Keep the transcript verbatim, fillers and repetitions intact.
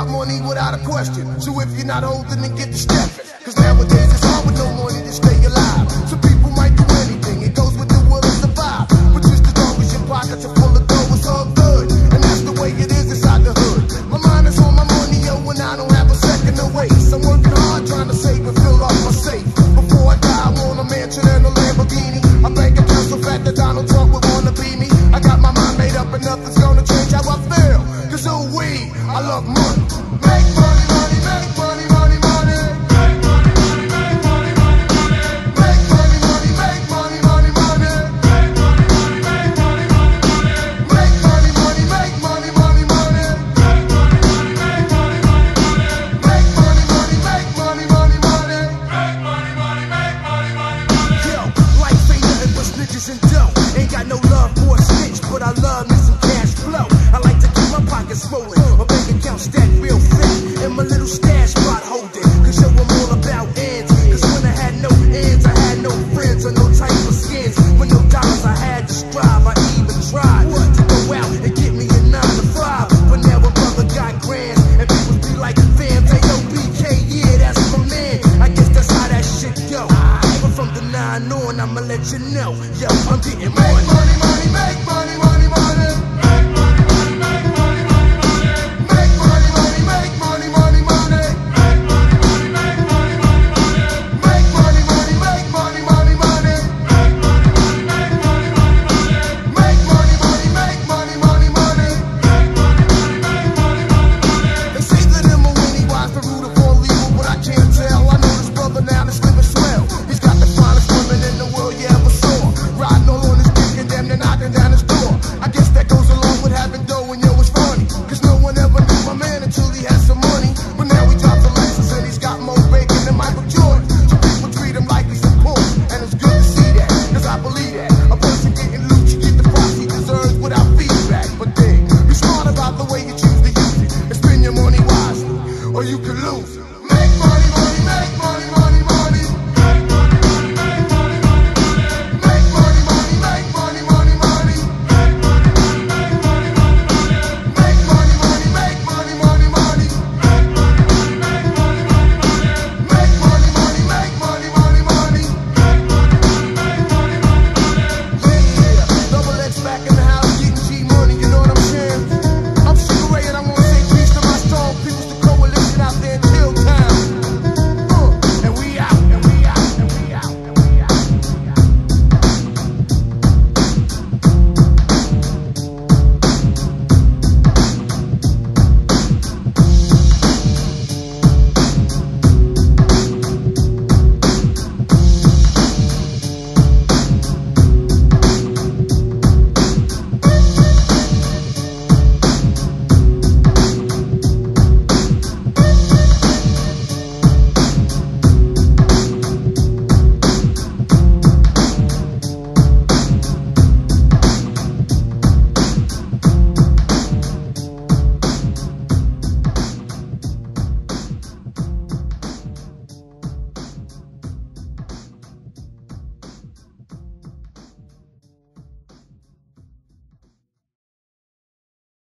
money without a question. So if you're not old, then get to stepping. Cause nowadays it's hard with no money to stay alive. So people might do anything, it goes with the will to survive. But just as long as your pockets are full of dough, it's all good. And that's the way it is inside the hood. My mind is on my money, yo, and I don't have a second to waste. I'm working hard trying to save and fill up my safe. Before I die, I want a mansion and a Lamborghini. I bank account so fat that Donald Trump would wanna be me. I got my mind made up and nothing's gonna change how I feel. Cause oh we, I love money. Make money, money, make money, money, money. Make money, money, make money, money, money. Make money, money, make money, money, money. Make money, money, make money, money, money. Make money, money, make money, money, money. Make money, money, make money, money, money. Make money, money, make money, money, money. Make money, money, make money, money, money. Yo, life ain't nothing but snitches and dough. Ain't got no love for a snitch, but I love me some cash flow. I like to keep my pockets rolling, my bank account stacked real thick, and my little stash spot holding. Cause yo, I'm all about ends. Cause when I had no ends, I had no friends or no type of skins. With no dollars, I had to strive. I even tried to go out and get me a nine to five. But now a brother got grands, and people be like, fam, they yo, B K, yeah, that's my man. I guess that's how that shit go. But from the nine on, I'ma let you know, yo, I'm getting money. Make money, money, make money, money.